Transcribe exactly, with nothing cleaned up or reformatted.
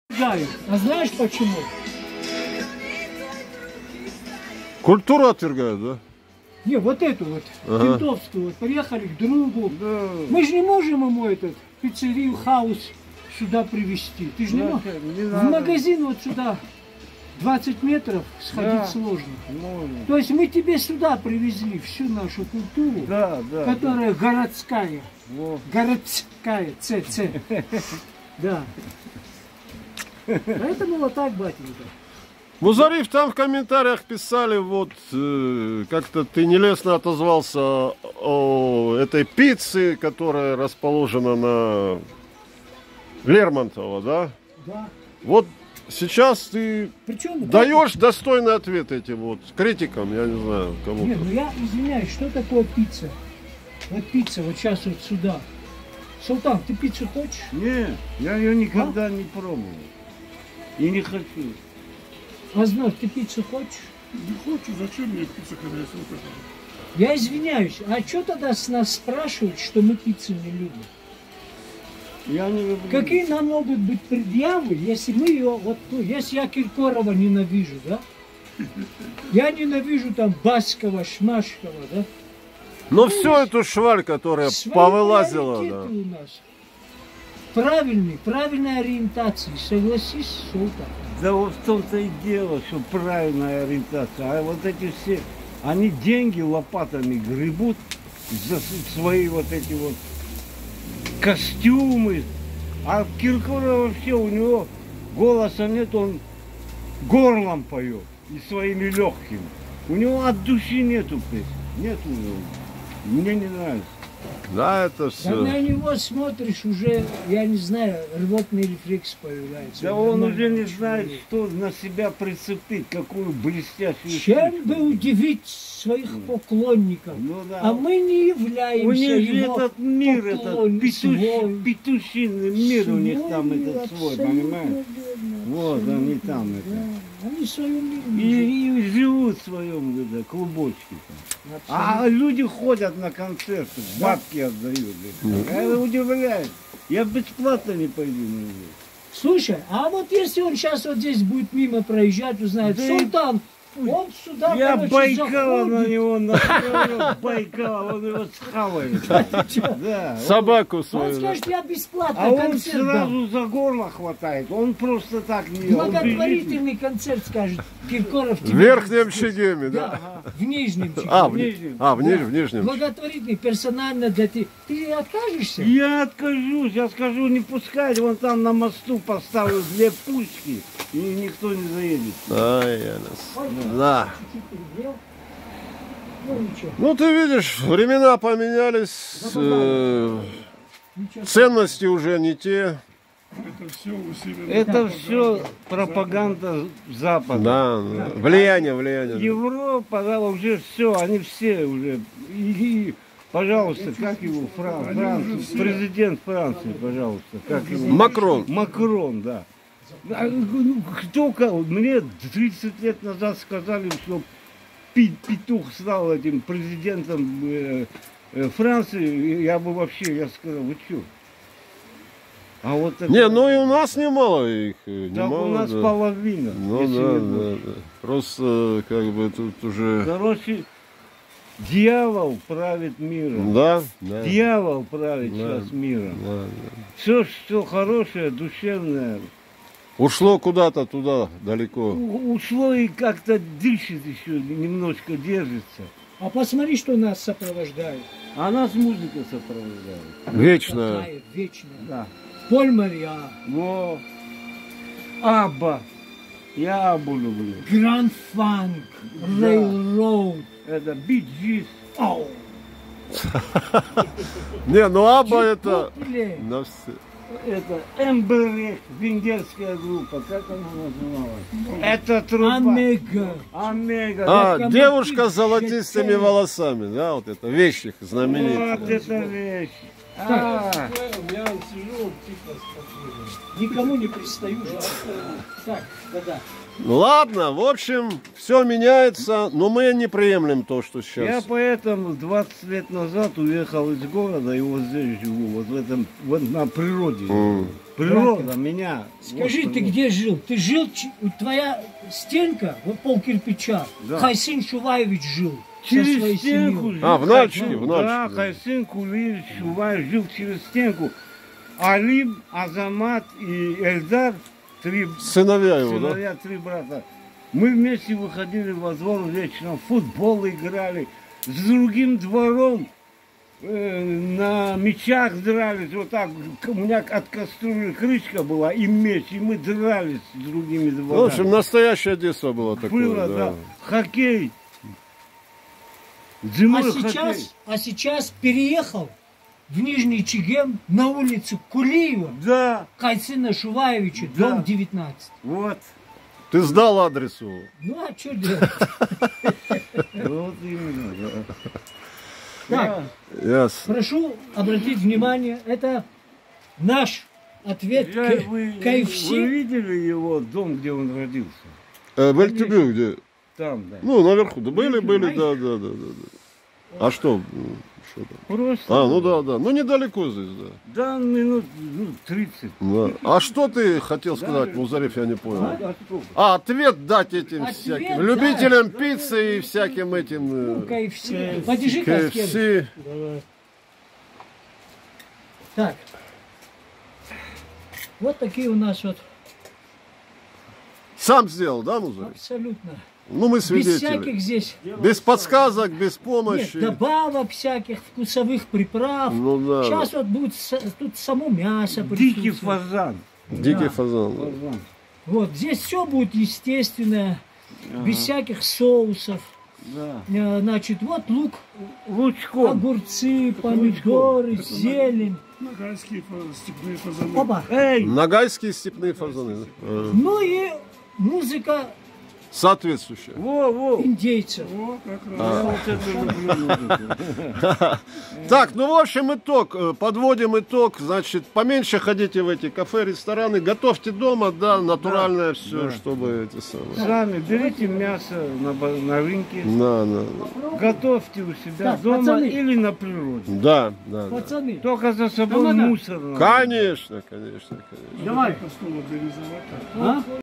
А знаешь почему? Культуру отвергают, да? Не, вот эту вот, ага. Кентовскую, вот, приехали к другу. Да. Мы же не можем ему этот пиццерию хаус сюда привезти. Ты же не можешь. В магазин вот сюда двадцать метров сходить да. Сложно. Можно. То есть мы тебе сюда привезли всю нашу культуру, да, да, которая да. Городская. Во. Городская, ЦЦ. Да. Поэтому вот так, батенька. Музариф, там в комментариях писали, вот, э, как-то ты нелестно отозвался о этой пицце, которая расположена на Лермонтова, да? Да. Вот сейчас ты Причем, даешь да, достойный ответ этим вот критикам, я не знаю, кому-то. Нет, ну я извиняюсь, что такое пицца? Вот пицца, вот сейчас вот сюда. Султан, ты пиццу хочешь? Нет, я ее никогда а? не пробовал. И не хочу. Азнор, ты пиццу хочешь? Не хочу, зачем мне пицца, когда я сам хочу? Я извиняюсь, а что тогда с нас спрашивают, что мы пиццу не любим? Я не люблю. Какие нам могут быть предъявы, если мы ее, вот, ну, если я Киркорова ненавижу, да? Я ненавижу там Баскова, Шмашкова, да? Но ну, всю эту шваль, которая повылазила, да. У нас. Правильный, правильной ориентации, согласись, Султан? Да вот в том-то и дело, что правильная ориентация. А вот эти все, они деньги лопатами гребут за свои вот эти вот костюмы. А Киркоров вообще, у него голоса нет, он горлом поет и своими легкими. У него от души нету песни, нет у него. Мне не нравится. Да, это все. Когда на него смотришь, уже, я не знаю, рвотный рефлекс появляется. Да он уже не знает, что на себя прицепить, какую блестящую... Чем бы удивить своих поклонников. Ну, да. А мы не являемся у них его этот мир, этот петуш... петушиный мир свой, у них там этот свой, понимаешь? Вот да, они там да. Это. Они в своем мире. И, и живут в своем да, клубочке. Там. А люди ходят на концерты, бабки отдают. Да. Я удивляюсь. Я бесплатно не пойду на него. Слушай, а вот если он сейчас вот здесь будет мимо проезжать, узнает, да Султан, он сюда, я короче, Байкала заходит. на него настроил, Байкала, он его схавает. Да, собаку свою. Он скажет, я бесплатно а концерт он сразу за горло хватает, он просто так не... Благотворительный концерт, скажет Киркоров. В верхнем Чегеме, да? Да, в нижнем Чегеме. А, в нижнем. А, в, ниж, да. в нижнем. Благотворительный, персонально для тебя. Ты откажешься? Я откажусь, я скажу, не пускать, вон там на мосту поставлю две пушки, и никто не заедет. Ай, я нас... Да. Ну, ты видишь, времена поменялись, э, ценности уже не те. Это все усилено. Это все пропаганда Запада. Да, да. Влияние, влияние. Европа, да, уже все, они все уже. И, и, пожалуйста, как его, Фран, Франция, президент Франции, пожалуйста, как его? Макрон. Макрон, да. Только мне тридцать лет назад сказали, что петух стал этим президентом э, э, Франции, я бы вообще, я сказал, вы что? А вот это... Не, ну и у нас немало их. Да, немало, у нас да. половина. Ну да, да, да. Просто как бы тут уже... Короче, дьявол правит миром. Да, да. Дьявол правит да. сейчас миром. Да, да. Все, что хорошее, душевное. Ушло куда-то туда, далеко. Ушло и как-то дышит еще, немножко держится. А посмотри, что нас сопровождает. А нас музыка сопровождает. Вечная. Такая, вечная. Да. Поль Мария. Во. Абба. Я Аббу люблю. Гранд Фанк. Рейлроуд. Это Биджис. Оу. Не, ну Абба это... Это Эмберек, венгерская группа, как она называлась? Это труба. Омега. Омега. А, девушка с золотистыми волосами, да, вот это вещь их знаменитая. Вот это вещь. А. Я сижу, тихо, спокойно. Никому не пристаю же. Так, да-да. Ну ладно, в общем, все меняется, но мы не приемлем то, что сейчас. Я поэтому двадцать лет назад уехал из города и вот здесь живу, вот в этом, вот на природе. Mm. Природа меня. Скажи, вот, ты где жил? Ты жил, ч- у- твоя стенка, вот пол кирпича, Да. Хайсин Шуваевич жил со Через своей стенку семьей. жил. А, в Нальчике, Хайсин. в Нальчике, Да, да. Хайсин Кулиевич Шуваев жил через стенку. Алим, Азамат и Эльдар, три Сыновья его, да? сыновья, три брата. Мы вместе выходили во двор вечером, в футбол играли. С другим двором э, на мечах дрались. Вот так. У меня от кастрюли крышка была и меч. И мы дрались с другими В дворами. общем, настоящее детство было такое. Было, да. да. Хоккей. А Зимой хоккей. сейчас, а сейчас переехал в Нижний Чегем на улицу Кулиева, Да, Хайсина Шуваевича, Да. дом девятнадцать. вот. Ты сдал адрес его. Ну а что делать? Вот именно, да. Так, Ясно. прошу обратить внимание, это наш ответ Жаль, к вы, ка эф вы си. видели его дом, где он родился? Э, в Эльтюбю где? Там, да. Ну, наверху. Да были, Видите, были, знаете? да, да, да, да, да. А что? м, что там? Просто. А, ну да, да. Ну, недалеко здесь, да. Да, минут ну, тридцать. Да. А что ты хотел сказать, Музариф, я не понял. А, ответ дать этим Ответ, всяким да. любителям пиццы и всяким этим ка э, эф си. Подержи ка эф каскет. си. Давай. Так. Вот такие у нас вот Сам сделал, да, Музариф? абсолютно. Ну, мы Без свидетели. всяких здесь Без подсказок, без нет, помощи. добавок всяких, вкусовых приправ. Ну да. Сейчас вот будет с- тут само мясо Дикий присутствует. фазан. Дикий Да. фазан. да. Фазан. Вот здесь все будет естественное, без всяких соусов. Да. Э, Значит, вот лук, Лучком. огурцы, помидоры, зелень. Нагайские фа- степные фазаны. Оба. Эй, Нагайские степные фазаны. да. Э, Ну и музыка Соответствующая. во, во. индейцев. О, как раз. Я вот это люблю музыку. Так, ну в общем итог, э, подводим итог, значит, поменьше ходите в эти кафе, рестораны, готовьте дома, да, натуральное все, да. чтобы эти самые. Сами берите мясо на, ба- на рынке, Да, да, готовьте у себя Так, дома пацаны. или на природе. да, да, да. Пацаны, Только за собой Тамада. мусор. надо. Конечно, конечно, конечно. давай. Стол организовать. А?